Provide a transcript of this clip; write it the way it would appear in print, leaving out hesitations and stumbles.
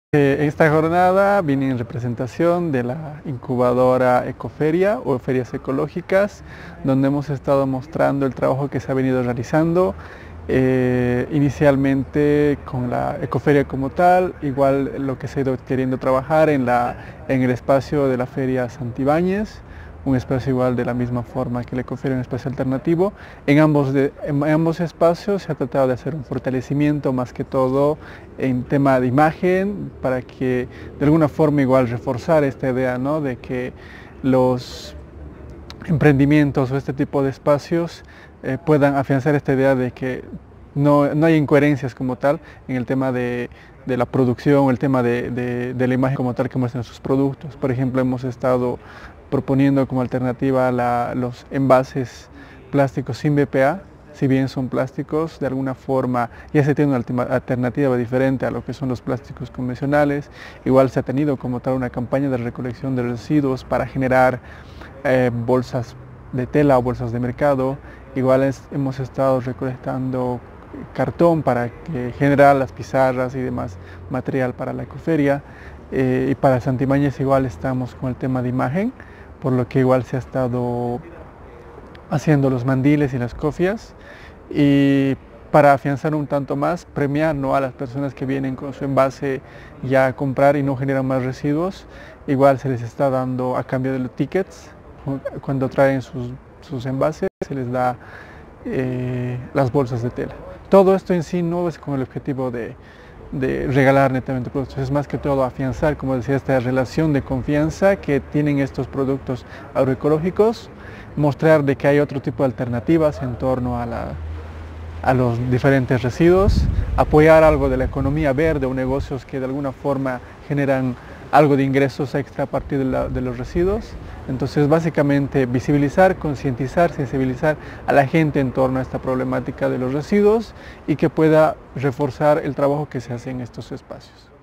En esta jornada vine en representación de la incubadora Ecoferia o Ferias Ecológicas, donde hemos estado mostrando el trabajo que se ha venido realizando, inicialmente con la Ecoferia como tal, igual lo que se ha ido queriendo trabajar en el espacio de la Feria Santibáñez, un espacio igual de la misma forma que la Ecoferia, un espacio alternativo. En ambos espacios se ha tratado de hacer un fortalecimiento más que todo en tema de imagen, para que de alguna forma igual reforzar esta idea, ¿no?, de que los emprendimientos o este tipo de espacios puedan afianzar esta idea de que no hay incoherencias como tal en el tema de la producción, el tema de la imagen como tal que muestran sus productos. Por ejemplo, hemos estado proponiendo como alternativa los envases plásticos sin BPA. Si bien son plásticos, de alguna forma ya se tiene una alternativa diferente a lo que son los plásticos convencionales. Igual se ha tenido como tal una campaña de recolección de residuos para generar bolsas de tela o bolsas de mercado. Igual hemos estado recolectando cartón para generar las pizarras y demás material para la Ecoferia. Y para Santibáñez igual estamos con el tema de imagen, por lo que igual se ha estado haciendo los mandiles y las cofias, y para afianzar un tanto más, premiar, ¿no?, a las personas que vienen con su envase ya a comprar y no generan más residuos. Igual se les está dando a cambio de los tickets, cuando traen sus envases se les da las bolsas de tela. Todo esto en sí no es con el objetivo de regalar netamente productos, es más que todo afianzar, como decía, esta relación de confianza que tienen estos productos agroecológicos, mostrar de que hay otro tipo de alternativas en torno a los diferentes residuos, apoyar algo de la economía verde o negocios que de alguna forma generan algo de ingresos extra a partir de los residuos. Entonces, básicamente visibilizar, concientizar, sensibilizar a la gente en torno a esta problemática de los residuos y que pueda reforzar el trabajo que se hace en estos espacios.